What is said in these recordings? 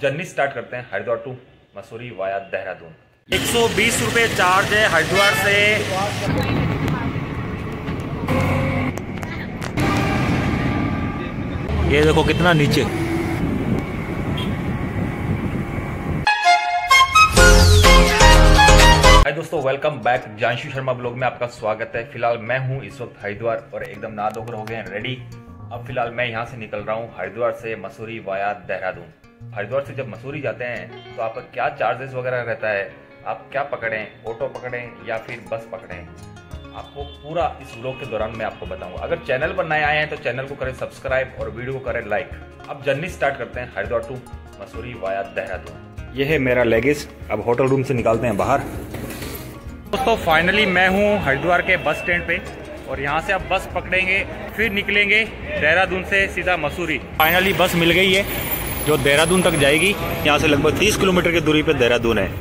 Journey start करते हैं Haridwar to Mussoorie via Dehradun. 120 रुपये चार्ज है हरिद्वार से। ये देखो कितना नीचे। हाय दोस्तों, welcome back. Janshu Sharma blog में आपका स्वागत है। फिलहाल मैं हूं इस वक्त हरिद्वार और एकदम नहा धोकर हो गए हैं रेडी। अब फिलहाल मैं यहां से निकल रहा हूं हरिद्वार से मसूरी वाया देहरादून। हरिद्वार से जब मसूरी जाते हैं तो आपका क्या चार्जेस वगैरह रहता है, आप क्या पकड़ें, ऑटो पकड़ें या फिर बस पकड़ें, आपको पूरा इस व्लॉग के दौरान मैं आपको बताऊंगा। अगर चैनल पर नए आए हैं तो चैनल को करें सब्सक्राइब और वीडियो को करें लाइक। अब जर्नी स्टार्ट करते हैं हरिद्वार टू मसूरी वाया देहरादून। यह है मेरा लगेज। अब होटल रूम से निकालते हैं बाहर। दोस्तों फाइनली मैं हूं हरिद्वार के बस स्टैंड पे और यहां से अब बस पकड़ेंगे, फिर निकलेंगे देहरादून से सीधा मसूरी। फाइनली बस मिल गई है जो देहरादून तक जाएगी। यहां से लगभग 30 किलोमीटर की दूरी पे देहरादून है।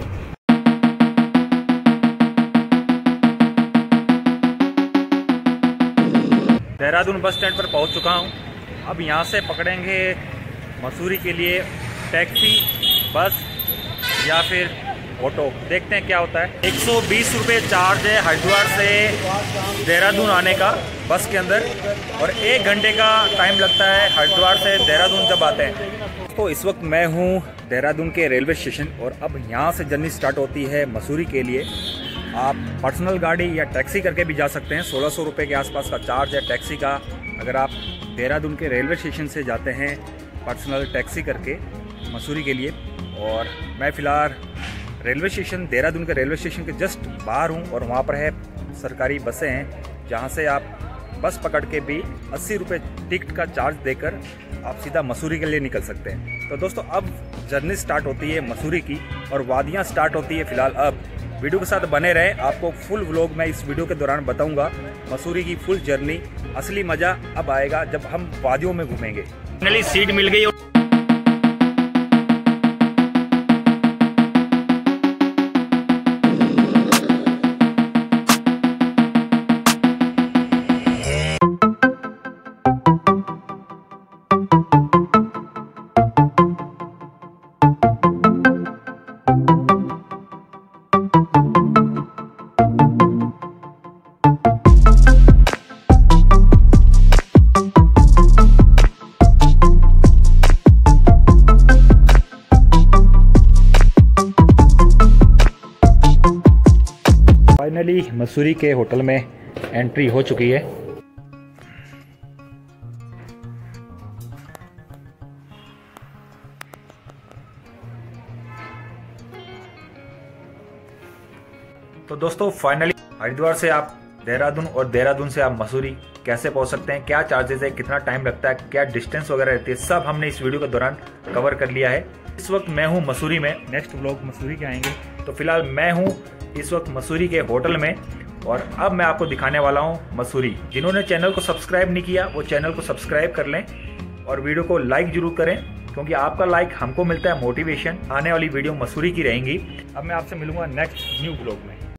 देहरादून बस स्टैंड पर पहुंच चुका हूं। अब यहां से पकड़ेंगे मसूरी के लिए टैक्सी, बस या फिर ऑटो। देखते हैं क्या होता है। 120 रुपये चार्ज है हरिद्वार से देहरादून आने का बस के अंदर, और 1 घंटे का टाइम लगता है हरिद्वार से देहरादून जब आते हैं। तो इस वक्त मैं हूँ देहरादून के रेलवे स्टेशन और अब यहाँ से जर्नी स्टार्ट होती है मसूरी के लिए। आप पर्सनल गाड़ी या टैक्सी करके भी जा सकते हैं। 1600 रुपये के आसपास का चार्ज है टैक्सी का। अगर आप देहरादून के रेलवे स्टेशन से जाते हैं पर्सनल टैक्सी करके मसूरी के लिए। और मैं फ़िलहाल रेलवे स्टेशन, देहरादून के रेलवे स्टेशन के जस्ट बाहर हूँ और वहाँ पर है सरकारी बसें हैं जहाँ से आप बस पकड़ के भी 80 रुपये टिकट का चार्ज देकर आप सीधा मसूरी के लिए निकल सकते हैं। तो दोस्तों अब जर्नी स्टार्ट होती है मसूरी की और वादियाँ स्टार्ट होती है फिलहाल। अब वीडियो के साथ बने रहें, आपको फुल व्लॉग मैं इस वीडियो के दौरान बताऊँगा। मसूरी की फुल जर्नी, असली मज़ा अब आएगा जब हम वादियों में घूमेंगे। फाइनली सीट मिल गई। फाइनली मसूरी के होटल में एंट्री हो चुकी है। तो दोस्तों फाइनली हरिद्वार से आप देहरादून और देहरादून से आप मसूरी कैसे पहुंच सकते हैं, क्या चार्जेस है, कितना टाइम लगता है, क्या डिस्टेंस वगैरह रहती है, सब हमने इस वीडियो के दौरान कवर कर लिया है। इस वक्त मैं हूं मसूरी में। नेक्स्ट व्लॉग मसूरी के आएंगे। तो फिलहाल मैं हूं इस वक्त मसूरी के होटल में और अब मैं आपको दिखाने वाला हूं मसूरी। जिन्होंने चैनल को सब्सक्राइब नहीं किया वो चैनल को सब्सक्राइब कर लें और वीडियो को लाइक जरूर करें, क्योंकि आपका लाइक हमको मिलता है मोटिवेशन। आने वाली वीडियो मसूरी की रहेंगी। अब मैं आपसे मिलूंगा नेक्स्ट न्यू ब्लॉग में।